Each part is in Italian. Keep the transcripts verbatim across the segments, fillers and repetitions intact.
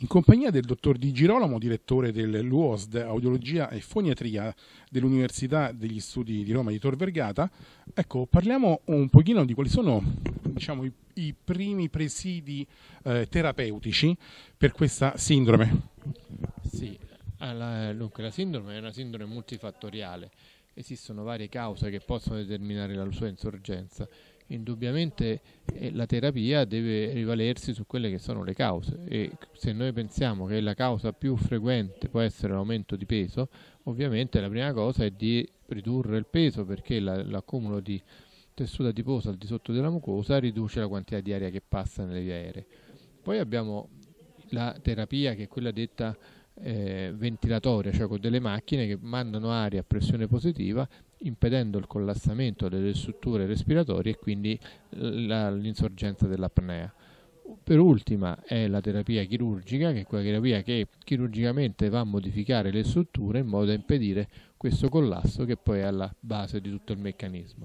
in compagnia del dottor Di Girolamo, direttore dell'U O S D Audiologia e Foniatria dell'Università degli Studi di Roma di Tor Vergata. Ecco, parliamo un pochino di quali sono, diciamo, i, i primi presidi eh, terapeutici per questa sindrome. Sì, alla, dunque la sindrome è una sindrome multifattoriale. Esistono varie cause che possono determinare la sua insorgenza. Indubbiamente eh, la terapia deve rivalersi su quelle che sono le cause, e se noi pensiamo che la causa più frequente può essere l'aumento di peso, ovviamente la prima cosa è di ridurre il peso, perché la, l'accumulo di tessuto adiposo al di sotto della mucosa riduce la quantità di aria che passa nelle vie aeree. Poi abbiamo la terapia, che è quella detta eh, ventilatoria, cioè con delle macchine che mandano aria a pressione positiva, impedendo il collassamento delle strutture respiratorie e quindi la, l'insorgenza dell'apnea. Per ultima è la terapia chirurgica, che è quella terapia che chirurgicamente va a modificare le strutture in modo da impedire questo collasso, che poi è alla base di tutto il meccanismo.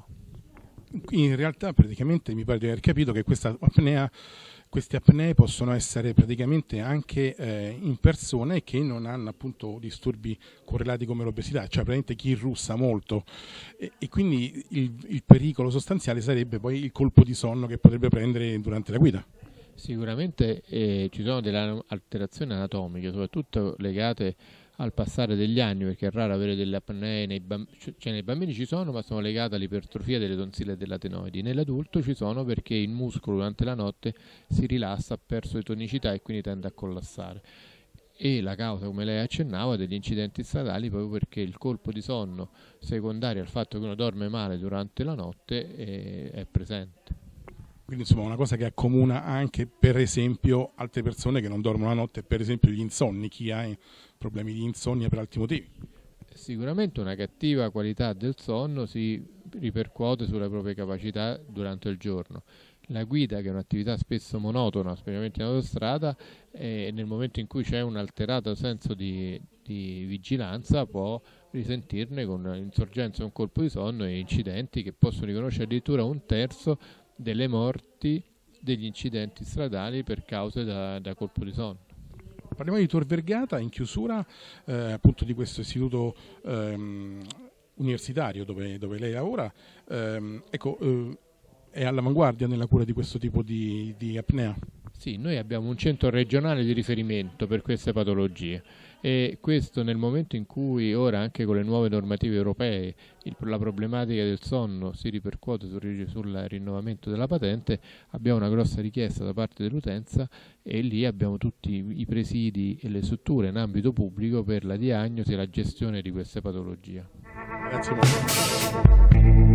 In realtà praticamente mi pare di aver capito che questa apnea, queste apnee possono essere praticamente anche eh, in persone che non hanno appunto disturbi correlati come l'obesità, cioè praticamente chi russa molto, e, e quindi il, il pericolo sostanziale sarebbe poi il colpo di sonno che potrebbe prendere durante la guida. Sicuramente eh, ci sono delle alterazioni anatomiche, soprattutto legate al passare degli anni, perché è raro avere delle apnee nei bambini, cioè nei bambini ci sono, ma sono legate all'ipertrofia delle tonsille e dell'adenoidi. Nell'adulto ci sono perché il muscolo durante la notte si rilassa, ha perso di tonicità e quindi tende a collassare. E la causa, come lei accennava, degli incidenti stradali, proprio perché il colpo di sonno secondario al fatto che uno dorme male durante la notte è, è presente. Quindi insomma una cosa che accomuna anche per esempio altre persone che non dormono la notte, per esempio gli insonni, chi ha problemi di insonnia per altri motivi. Sicuramente una cattiva qualità del sonno si ripercuote sulle proprie capacità durante il giorno. La guida, che è un'attività spesso monotona, specialmente in autostrada, e nel momento in cui c'è un alterato senso di, di vigilanza, può risentirne con insorgenza, un colpo di sonno e incidenti che possono riconoscere addirittura un terzo delle morti degli incidenti stradali per cause da, da colpo di sonno. Parliamo di Tor Vergata, in chiusura eh, appunto di questo istituto ehm, universitario dove, dove lei lavora. Ehm, ecco, eh, è all'avanguardia nella cura di questo tipo di, di apnea? Sì, noi abbiamo un centro regionale di riferimento per queste patologie, e questo nel momento in cui ora, anche con le nuove normative europee, il, la problematica del sonno si ripercuote sul, sul rinnovamento della patente, abbiamo una grossa richiesta da parte dell'utenza, e lì abbiamo tutti i presidi e le strutture in ambito pubblico per la diagnosi e la gestione di queste patologie. Grazie molto.